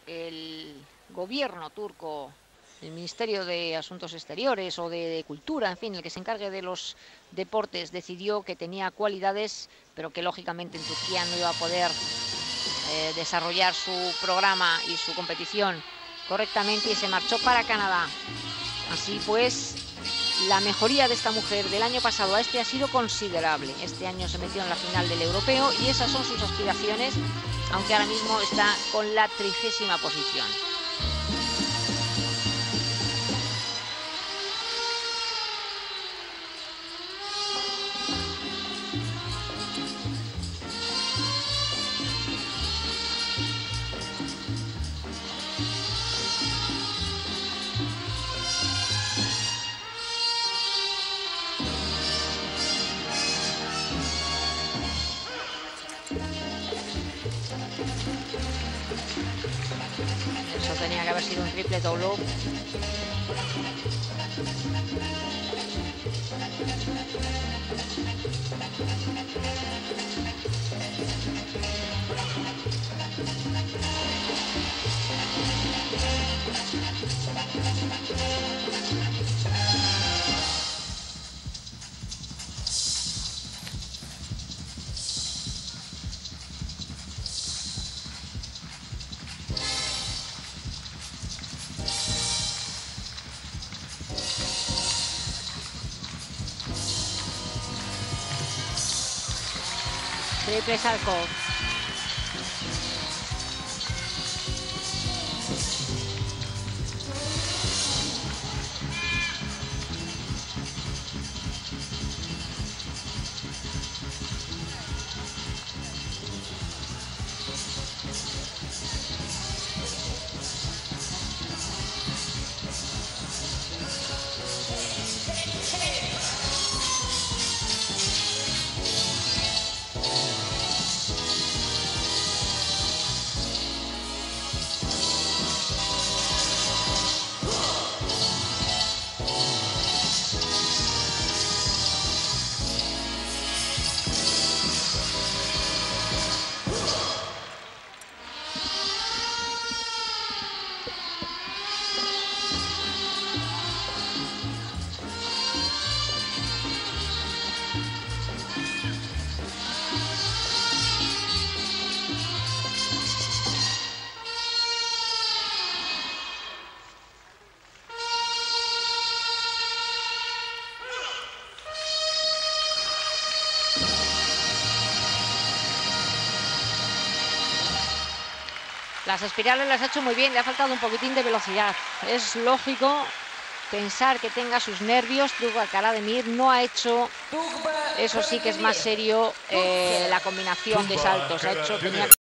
el gobierno turco, el Ministerio de Asuntos Exteriores o de Cultura, en fin, el que se encargue de los deportes, decidió que tenía cualidades, pero que lógicamente en Turquía no iba a poder desarrollar su programa y su competición correctamente y se marchó para Canadá. Así pues, la mejoría de esta mujer del año pasado a este ha sido considerable. Este año se metió en la final del europeo y esas son sus aspiraciones, aunque ahora mismo está con la 30ª posición. Eso tenía que haber sido un triple doble. Triple Salkov. Las espirales las ha hecho muy bien, le ha faltado un poquitín de velocidad. Es lógico pensar que tenga sus nervios. Tugba-Karademir no ha hecho, eso sí que es más serio, la combinación de saltos. Ha hecho, tenía